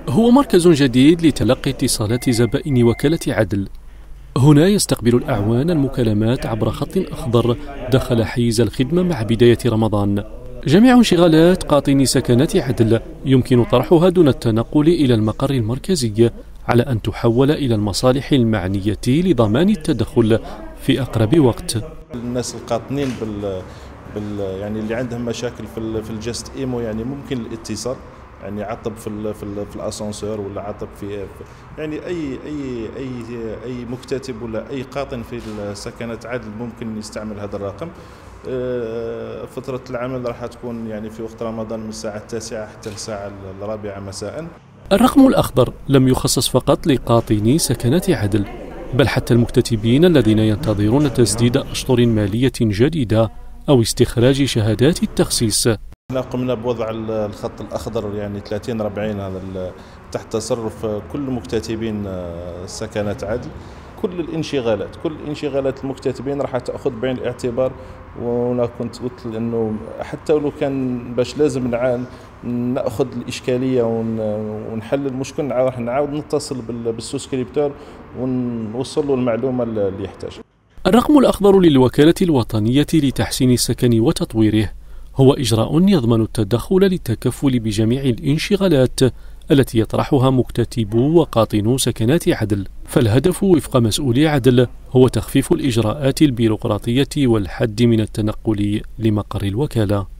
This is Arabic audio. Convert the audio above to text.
هو مركز جديد لتلقي اتصالات زبائن وكالة عدل. هنا يستقبل الأعوان المكالمات عبر خط أخضر داخل حيز الخدمة مع بداية رمضان. جميع انشغالات قاطني سكنات عدل يمكن طرحها دون التنقل إلى المقر المركزي، على أن تحول إلى المصالح المعنية لضمان التدخل في أقرب وقت. الناس القاطنين يعني اللي عندهم مشاكل في الجست ايمو، يعني ممكن الاتصال، يعني عطب في الاسانسور، ولا عطب في يعني اي مكتتب ولا اي قاطن في سكنات عدل ممكن يستعمل هذا الرقم. فترة العمل راح تكون يعني في وقت رمضان من الساعة 9 حتى الساعة 4 مساء. الرقم الأخضر لم يخصص فقط لقاطني سكنات عدل، بل حتى المكتتبين الذين ينتظرون تسديد أشطر مالية جديدة أو استخراج شهادات التخصيص. قمنا بوضع الخط الأخضر يعني 30-40 هذا تحت تصرف كل مكتتبين سكنات عدل. كل الانشغالات المكتتبين راح تأخذ بعين الاعتبار. وانا كنت قلت انه حتى لو كان باش لازم ناخذ الاشكاليه ونحل المشكل، راح نعاود نتصل بالسوسكريبتور ونوصل له المعلومه اللي يحتاجها. الرقم الأخضر للوكالة الوطنية لتحسين السكن وتطويره هو إجراء يضمن التدخل للتكفل بجميع الانشغالات التي يطرحها مكتتبو وقاطنو سكنات عدل. فالهدف وفق مسؤولي عدل هو تخفيف الإجراءات البيروقراطية والحد من التنقل لمقر الوكالة.